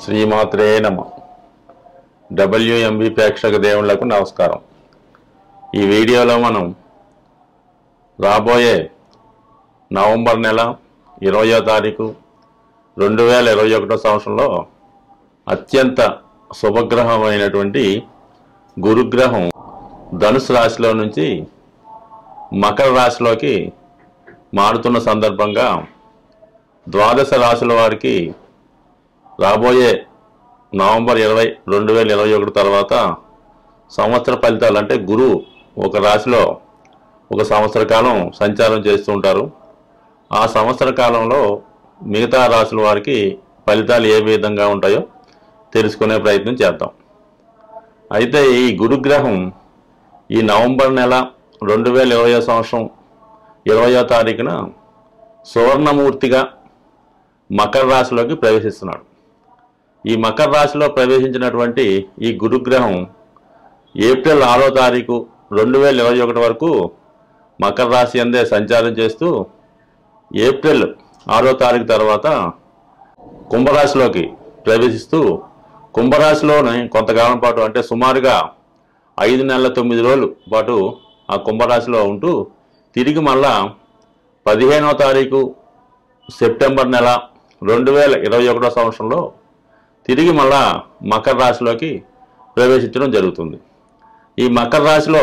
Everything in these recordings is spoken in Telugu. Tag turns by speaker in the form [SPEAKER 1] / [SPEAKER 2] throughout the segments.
[SPEAKER 1] శ్రీమాత్రే నమ. WMB ప్రేక్షక దేవుళ్లకు నమస్కారం. ఈ వీడియోలో మనం రాబోయే నవంబర్ నెల 20వ తారీఖు 2021 సంవత్సరంలో అత్యంత శుభగ్రహమైనటువంటి గురుగ్రహం ధనుసు రాశిలో నుంచి మకర రాశిలోకి మారుతున్న సందర్భంగా ద్వాదశ రాశుల వారికి రాబోయే నవంబర్ 20, 2021 తర్వాత సంవత్సర ఫలితాలు అంటే గురువు ఒక రాశిలో ఒక సంవత్సర కాలం సంచారం చేస్తూ ఉంటారు. ఆ సంవత్సర కాలంలో మిగతా రాశుల వారికి ఫలితాలు ఏ విధంగా ఉంటాయో తెలుసుకునే ప్రయత్నం చేద్దాం. అయితే ఈ గురుగ్రహం ఈ నవంబర్ నెల 2020 సంవత్సరం 20వ తారీఖున సువర్ణమూర్తిగా మకర రాశిలోకి ప్రవేశిస్తున్నాడు. ఈ మకర రాశిలో ప్రవేశించినటువంటి ఈ గురుగ్రహం ఏప్రిల్ 6వ తారీఖు 2021 వరకు మకర రాశి అందే సంచారం చేస్తూ ఏప్రిల్ 6వ తారీఖు తర్వాత కుంభరాశిలోకి ప్రవేశిస్తూ కుంభరాశిలోనే కొంతకాలం పాటు అంటే సుమారుగా 5 నెలల 9 రోజుల పాటు ఆ కుంభరాశిలో ఉంటూ తిరిగి మళ్ళా 15వ తారీఖు సెప్టెంబర్ నెల 2021 సంవత్సరంలో తిరిగి మళ్ళా మకర రాశిలోకి ప్రవేశించడం జరుగుతుంది. ఈ మకర రాశిలో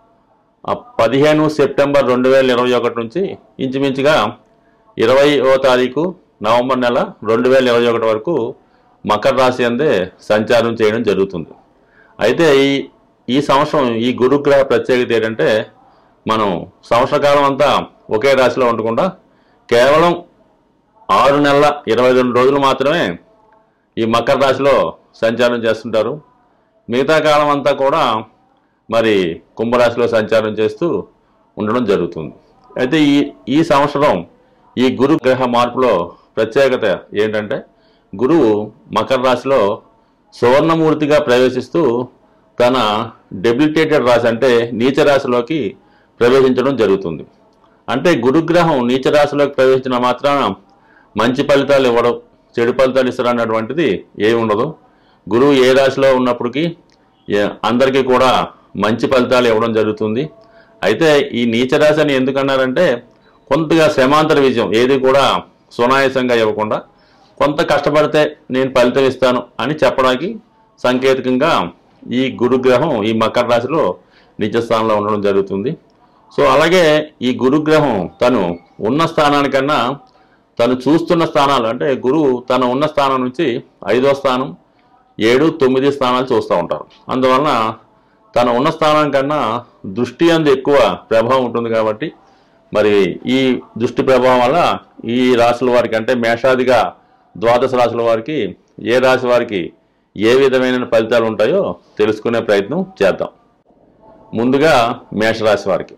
[SPEAKER 1] 15 సెప్టెంబర్ 2021 నుంచి ఇంచుమించుగా 20వ తారీఖు నవంబర్ నెల 2021 వరకు మకర రాశి అందే సంచారం చేయడం జరుగుతుంది. అయితే ఈ సంవత్సరం ఈ గురుగ్రహ ప్రత్యేకత ఏంటంటే మనం సంవత్సర కాలం అంతా ఒకే రాశిలో ఉండకుండా కేవలం 6 నెలల 22 రోజులు మాత్రమే ఈ మకర రాశిలో సంచారం చేస్తుంటారు. మిగతా కాలం అంతా కూడా మరి కుంభరాశిలో సంచారం చేస్తూ ఉండడం జరుగుతుంది. అయితే ఈ సంవత్సరం ఈ గురుగ్రహ మార్పులో ప్రత్యేకత ఏంటంటే గురువు మకర రాశిలో సువర్ణమూర్తిగా ప్రవేశిస్తూ తన డెబిలిటేటెడ్ రాశి అంటే నీచ రాశిలోకి ప్రవేశించడం జరుగుతుంది. అంటే గురుగ్రహం నీచ రాశిలోకి ప్రవేశించిన మాత్రాన మంచి ఫలితాలు ఇవ్వడం, చెడు ఫలితాలు ఇస్తారన్నటువంటిది ఏమి ఉండదు. గురువు ఏ రాశిలో ఉన్నప్పటికీ అందరికీ కూడా మంచి ఫలితాలు ఇవ్వడం జరుగుతుంది. అయితే ఈ నీచ రాశి అని ఎందుకన్నారంటే కొంతగా శ్రమాంతర విజయం ఏది కూడా సునాయాసంగా ఇవ్వకుండా కొంత కష్టపడితే నేను ఫలితం ఇస్తాను అని చెప్పడానికి సంకేతకంగా ఈ గురుగ్రహం ఈ మకర రాశిలో నీచ స్థానంలో ఉండడం జరుగుతుంది. సో అలాగే ఈ గురుగ్రహం తను ఉన్న స్థానానికన్నా తను చూస్తున్న స్థానాలు అంటే గురువు తను ఉన్న స్థానం నుంచి 5వ స్థానం 7, 9 స్థానాలు చూస్తూ ఉంటారు. అందువలన తను ఉన్న స్థానం కన్నా దృష్టి అందు ఎక్కువ ప్రభావం ఉంటుంది. కాబట్టి మరి ఈ దృష్టి ప్రభావం వల్ల ఈ రాశుల వారికి అంటే మేషాదిగా ద్వాదశ రాశుల వారికి ఏ రాశి వారికి ఏ విధమైన ఫలితాలు ఉంటాయో తెలుసుకునే ప్రయత్నం చేద్దాం. ముందుగా మేషరాశి వారికి.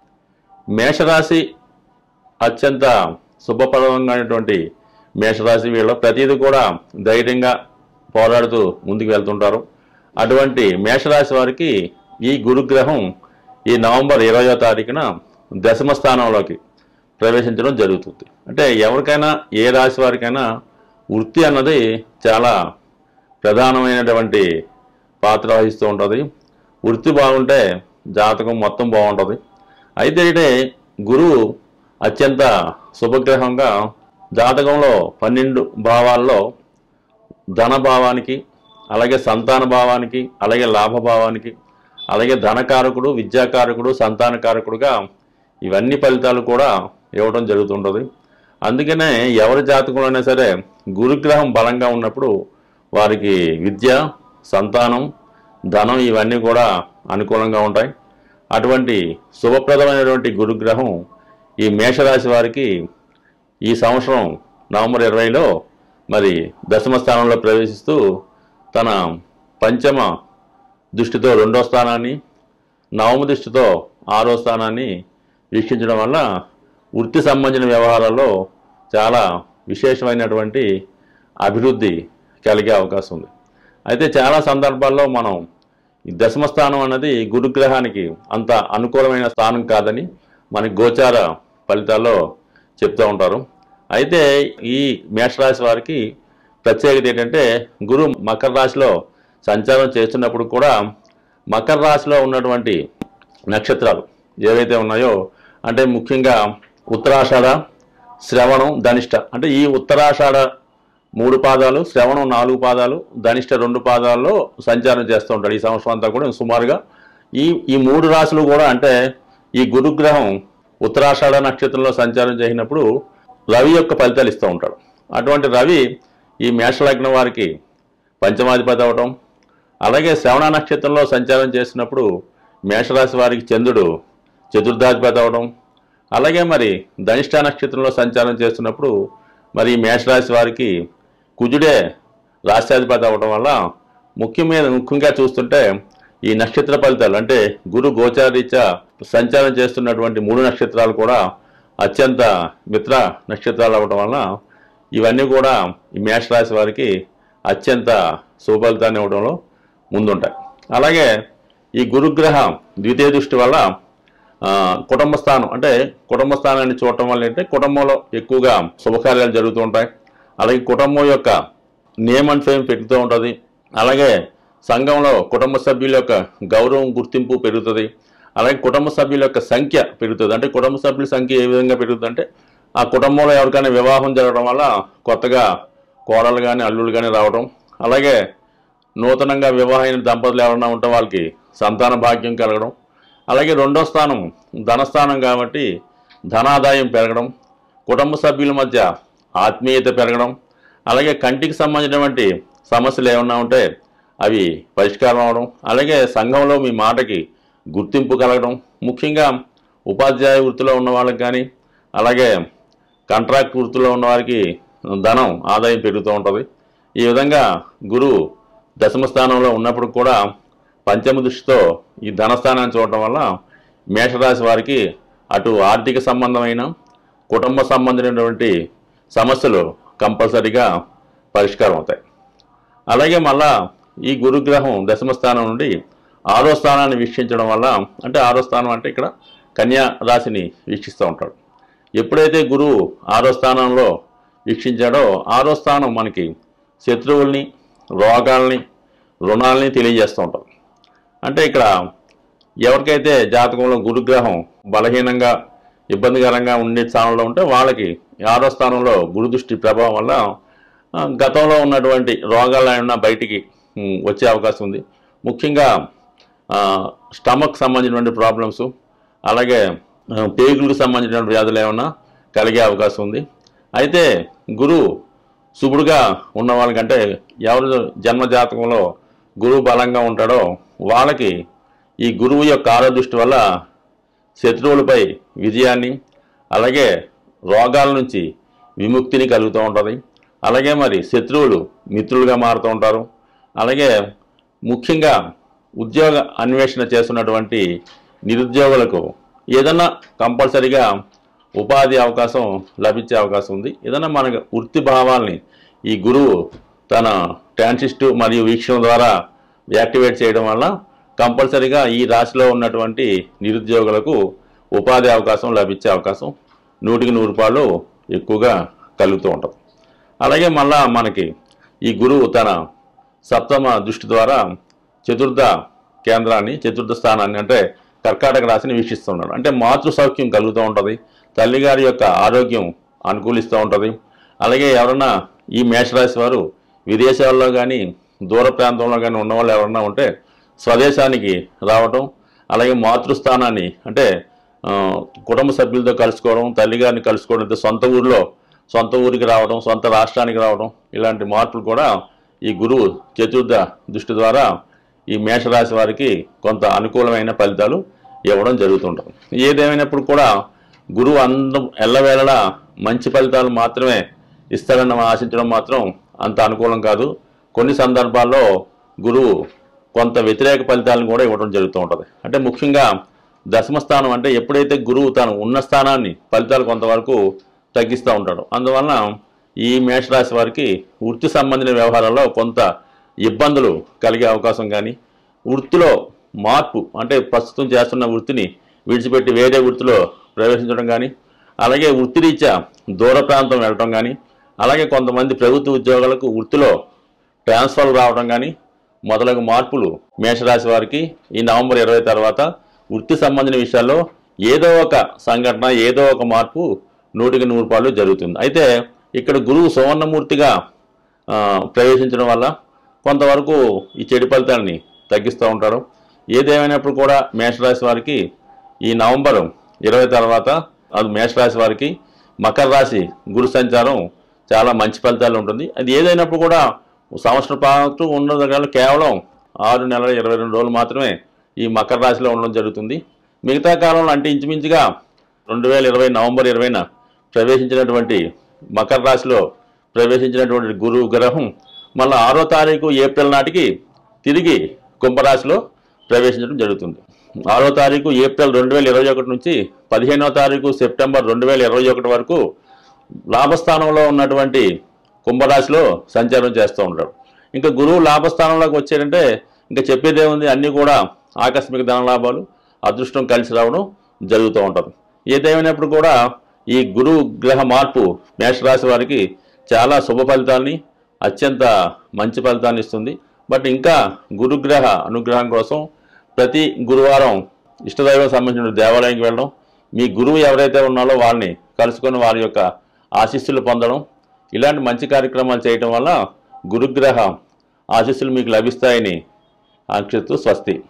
[SPEAKER 1] మేషరాశి అత్యంత శుభప్రదమైనటువంటి మేషరాశి. వీళ్ళు ప్రతిదీ కూడా ధైర్యంగా పోరాడుతూ ముందుకు వెళ్తుంటారు. అటువంటి మేషరాశి వారికి ఈ గురుగ్రహం ఈ నవంబర్ 20వ తారీఖున దశమ స్థానంలోకి ప్రవేశించడం జరుగుతుంది. అంటే ఎవరికైనా ఏ రాశి వారికైనా వృత్తి అన్నది చాలా ప్రధానమైనటువంటి పాత్ర వహిస్తూ ఉంటుంది. వృత్తి బాగుంటే జాతకం మొత్తం బాగుంటుంది. అయితే గురువు అత్యంత శుభగ్రహంగా జాతకంలో 12 భావాల్లో ధన భావానికి, అలాగే సంతాన భావానికి, అలాగే లాభ భావానికి, అలాగే ధనకారకుడు, విద్యాకారకుడు, సంతానకారకుడుగా ఇవన్నీ ఫలితాలు కూడా ఇవ్వడం జరుగుతుంటుంది. అందుకనే ఎవరి జాతకంలో అయినా సరే గురుగ్రహం బలంగా ఉన్నప్పుడు వారికి విద్య, సంతానం, ధనం ఇవన్నీ కూడా అనుకూలంగా ఉంటాయి. అటువంటి శుభప్రదమైనటువంటి గురుగ్రహం ఈ మేషరాశి వారికి ఈ సంవత్సరం నవంబర్ 20లో మరి దశమ స్థానంలో ప్రవేశిస్తూ తన పంచమ దృష్టితో 2వ స్థానాన్ని, నవమ దృష్టితో 6వ స్థానాన్ని వీక్షించడం వల్ల వృత్తి సంబంధించిన వ్యవహారాల్లో చాలా విశేషమైనటువంటి అభివృద్ధి కలిగే అవకాశం ఉంది. అయితే చాలా సందర్భాల్లో మనం ఈ దశమ స్థానం అన్నది గురుగ్రహానికి అంత అనుకూలమైన స్థానం కాదని మనకి గోచార ఫలితాల్లో చెప్తూ ఉంటారు. అయితే ఈ మేషరాశి వారికి ప్రత్యేకత ఏంటంటే గురు మకర రాశిలో సంచారం చేస్తున్నప్పుడు కూడా మకర రాశిలో ఉన్నటువంటి నక్షత్రాలు ఏవైతే ఉన్నాయో అంటే ముఖ్యంగా ఉత్తరాషాఢ, శ్రవణం, ధనిష్ట, అంటే ఈ ఉత్తరాషాఢ 3 పాదాలు, శ్రవణం 4 పాదాలు, ధనిష్ట 2 పాదాల్లో సంచారం చేస్తూ ఉంటాడు ఈ సంవత్సరం అంతా కూడా. సుమారుగా ఈ 3 రాశులు కూడా అంటే ఈ గురుగ్రహం ఉత్తరాషాఢ నక్షత్రంలో సంచారం చేసినప్పుడు రవి యొక్క ఫలితాలు ఇస్తూ ఉంటాడు. అటువంటి రవి ఈ మేషలగ్నం వారికి పంచమాధిపతి అవటం, అలాగే శ్రవణ నక్షత్రంలో సంచారం చేసినప్పుడు మేషరాశి వారికి చంద్రుడు చతుర్థాధిపతి అవడం, అలాగే మరి ధనిష్ట నక్షత్రంలో సంచారం చేస్తున్నప్పుడు మరి మేషరాశి వారికి కుజుడే రాష్ట్రాధిపతి అవడం వల్ల ముఖ్యంగా చూస్తుంటే ఈ నక్షత్ర ఫలితాలు అంటే గురు గోచారీత్యా సంచారం చేస్తున్నటువంటి 3 నక్షత్రాలు కూడా అత్యంత మిత్ర నక్షత్రాలు అవడం వలన ఇవన్నీ కూడా ఈ మేషరాశి వారికి అత్యంత శుభఫలితాన్ని ఇవ్వడంలో ముందుంటాయి. అలాగే ఈ గురుగ్రహ ద్వితీయ దృష్టి వల్ల కుటుంబ స్థానం అంటే కుటుంబ స్థానాన్ని చూడటం వల్ల అంటే కుటుంబంలో ఎక్కువగా శుభకార్యాలు జరుగుతూ ఉంటాయి. అలాగే కుటుంబం యొక్క నేమ్ అండ్ ఫేమ్ పెరుగుతూ ఉంటుంది. అలాగే సంఘంలో కుటుంబ సభ్యుల యొక్క గౌరవం గుర్తింపు పెరుగుతుంది. అలాగే కుటుంబ సభ్యుల యొక్క సంఖ్య పెరుగుతుంది. అంటే కుటుంబ సభ్యుల సంఖ్య ఏ విధంగా పెరుగుతుంది అంటే ఆ కుటుంబంలో ఎవరికైనా వివాహం జరగడం వల్ల కొత్తగా కోడలు కానీ అల్లుళ్ళు కానీ రావడం, అలాగే నూతనంగా వివాహమైన దంపతులు ఎవరైనా ఉంటే వాళ్ళకి సంతాన భాగ్యం కలగడం, అలాగే 2వ స్థానం ధనస్థానం కాబట్టి ధనాదాయం పెరగడం, కుటుంబ సభ్యుల మధ్య ఆత్మీయత పెరగడం, అలాగే కంటికి సంబంధించినటువంటి సమస్యలు ఏమన్నా ఉంటే అవి పరిష్కారం అవడం, అలాగే సంఘంలో మీ మాటకి గుర్తింపు కలగడం, ముఖ్యంగా ఉపాధ్యాయ వృత్తిలో ఉన్న వాళ్ళకి కానీ అలాగే కాంట్రాక్ట్ వృత్తిలో ఉన్న వారికి ధనం ఆదాయం పెరుగుతూ ఉంటుంది. ఈ విధంగా గురువు దశమ స్థానంలో ఉన్నప్పుడు కూడా పంచమ దృష్టితో ఈ ధనస్థానాన్ని చూడటం వల్ల మేషరాశి వారికి అటు ఆర్థిక సంబంధమైన కుటుంబ సంబంధించినటువంటి సమస్యలు కంపల్సరీగా పరిష్కారం అవుతాయి. అలాగే మళ్ళా ఈ గురుగ్రహం దశమ స్థానం నుండి 6వ స్థానాన్ని వీక్షించడం వల్ల అంటే 6వ స్థానం అంటే ఇక్కడ కన్యా రాశిని వీక్షిస్తూ ఉంటాడు. ఎప్పుడైతే గురువు 6వ స్థానంలో వీక్షించాడో 6వ స్థానం మనకి శత్రువుల్ని, రోగాల్ని, రుణాలని తెలియజేస్తూ ఉంటాం. అంటే ఇక్కడ ఎవరికైతే జాతకంలో గురుగ్రహం బలహీనంగా ఇబ్బందికరంగా ఉండే స్థానంలో ఉంటే వాళ్ళకి 6వ స్థానంలో గురు దృష్టి ప్రభావం వల్ల గతంలో ఉన్నటువంటి రోగాలైనా బయటికి వచ్చే అవకాశం ఉంది. ముఖ్యంగా స్టమక్ సంబంధించినటువంటి ప్రాబ్లమ్స్, అలాగే పేగులకు సంబంధించిన వ్యాధులు ఏమన్నా కలిగే అవకాశం ఉంది. అయితే గురువు శుభుడుగా ఉన్న వాళ్ళకంటే ఎవరు జన్మజాతకంలో గురువు బలంగా ఉంటాడో వాళ్ళకి ఈ గురువు యొక్క ఆరోదృష్టి వల్ల శత్రువులపై విజయాన్ని, అలాగే రోగాల నుంచి విముక్తిని కలుగుతూ ఉంటుంది. అలాగే మరి శత్రువులు మిత్రులుగా మారుతూ ఉంటారు. అలాగే ముఖ్యంగా ఉద్యోగ అన్వేషణ చేస్తున్నటువంటి నిరుద్యోగులకు ఏదన్నా కంపల్సరీగా ఉపాధి అవకాశం లభించే అవకాశం ఉంది. ఏదన్నా మన వృత్తి భావాల్ని ఈ గురువు తన ట్రాన్సిస్టు మరియు వీక్షణ ద్వారా యాక్టివేట్ చేయడం వల్ల కంపల్సరీగా ఈ రాశిలో ఉన్నటువంటి నిరుద్యోగులకు ఉపాధి అవకాశం లభించే అవకాశం 100కి 100 ఎక్కువగా కలుగుతూ ఉంటుంది. అలాగే మళ్ళా మనకి ఈ గురువు తన సప్తమ దృష్టి ద్వారా చతుర్థ కేంద్రాన్ని, చతుర్థ స్థానాన్ని అంటే కర్కాటక రాశిని వీక్షిస్తున్నాడు. అంటే మాతృ సౌఖ్యం కలుగుతూ ఉంటుంది, తల్లిగారి యొక్క ఆరోగ్యం అనుకూలిస్తూ ఉంటుంది. అలాగే ఎవరన్నా ఈ మేషరాశి వారు విదేశాల్లో కానీ దూర ప్రాంతంలో కానీ ఉన్నవాళ్ళు ఎవరన్నా ఉంటే స్వదేశానికి రావటం, అలాగే మాతృస్థానాన్ని అంటే కుటుంబ సభ్యులతో కలుసుకోవడం, తల్లిగారిని కలుసుకోవడం, సొంత ఊరికి రావడం, సొంత రాష్ట్రానికి రావడం, ఇలాంటి మార్పులు కూడా ఈ గురువు చతుర్థ దృష్టి ద్వారా ఈ మేషరాశి వారికి కొంత అనుకూలమైన ఫలితాలు ఇవ్వడం జరుగుతుంటుంది. ఏదేమైనప్పుడు కూడా గురువు ఎల్లవేళలా మంచి ఫలితాలు మాత్రమే ఇస్తారని ఆశించడం మాత్రం అంత అనుకూలం కాదు. కొన్ని సందర్భాల్లో గురువు కొంత వ్యతిరేక ఫలితాలను కూడా ఇవ్వడం జరుగుతూ ఉంటుంది. అంటే ముఖ్యంగా దశమ స్థానం అంటే ఎప్పుడైతే గురువు తాను ఉన్న స్థానాన్ని ఫలితాలు కొంతవరకు తగ్గిస్తూ ఉంటాడు. అందువలన ఈ మేషరాశి వారికి వృత్తి సంబంధించిన వ్యవహారాల్లో కొంత ఇబ్బందులు కలిగే అవకాశం కానీ, వృత్తిలో మార్పు అంటే ప్రస్తుతం చేస్తున్న వృత్తిని విడిచిపెట్టి వేరే వృత్తిలో ప్రవేశించడం కానీ, అలాగే వృత్తిరీత్యా దూర ప్రాంతం వెళ్ళటం కానీ, అలాగే కొంతమంది ప్రభుత్వ ఉద్యోగులకు వృత్తిలో ట్రాన్స్ఫర్లు రావడం కానీ మొదలగు మార్పులు మేషరాశి వారికి ఈ నవంబర్ 20 తర్వాత వృత్తి సంబంధించిన విషయాల్లో ఏదో ఒక సంఘటన, ఏదో ఒక మార్పు 100% జరుగుతుంది. అయితే ఇక్కడ గురువు సువర్ణమూర్తిగా ప్రవేశించడం వల్ల కొంతవరకు ఈ చెడు ఫలితాలని తగ్గిస్తూ ఉంటారు. ఏదేమైనప్పుడు కూడా మేషరాశి వారికి ఈ నవంబర్ 20 తర్వాత అది మేషరాశి వారికి మకర రాశి గురు సంచారం చాలా మంచి ఫలితాలు ఉంటుంది. అది ఏదైనప్పుడు కూడా సంవత్సరం పాటు ఉండదు, కేవలం 6 నెలల 22 రోజులు మాత్రమే ఈ మకర రాశిలో ఉండడం జరుగుతుంది. మిగతా కాలంలో అంటే ఇంచుమించుగా 2020 నవంబర్ 20న ప్రవేశించినటువంటి మకర రాశిలో ప్రవేశించినటువంటి గురు గ్రహం మళ్ళీ 6వ తారీఖు ఏప్రిల్ నాటికి తిరిగి కుంభరాశిలో ప్రవేశించడం జరుగుతుంది. 6వ తారీఖు ఏప్రిల్ 2021 నుంచి 15వ తారీఖు సెప్టెంబర్ 2021 వరకు లాభస్థానంలో ఉన్నటువంటి కుంభరాశిలో సంచారం చేస్తూ ఉంటాడు. ఇంకా గురువు లాభస్థానంలోకి వచ్చాడంటే ఇంకా చెప్పేదేముంది, అన్నీ కూడా ఆకస్మిక ధనలాభాలు, అదృష్టం కలిసి రావడం జరుగుతూ ఉంటుంది. ఏదేమైనప్పుడు కూడా ఈ గురు గ్రహ మార్పు మేషరాశి వారికి చాలా శుభ ఫలితాలని, అత్యంత మంచి ఫలితాన్ని ఇస్తుంది. బట్ ఇంకా గురుగ్రహ అనుగ్రహం కోసం ప్రతి గురువారం ఇష్టదైవం సంబంధించిన దేవాలయానికి వెళ్ళడం, మీ గురువు ఎవరైతే ఉన్నారో వాళ్ళని కలుసుకొని వారి యొక్క ఆశీస్సులు పొందడం, ఇలాంటి మంచి కార్యక్రమాలు చేయడం వల్ల గురుగ్రహ ఆశీస్సులు మీకు లభిస్తాయని ఆశిస్తూ స్వస్తి.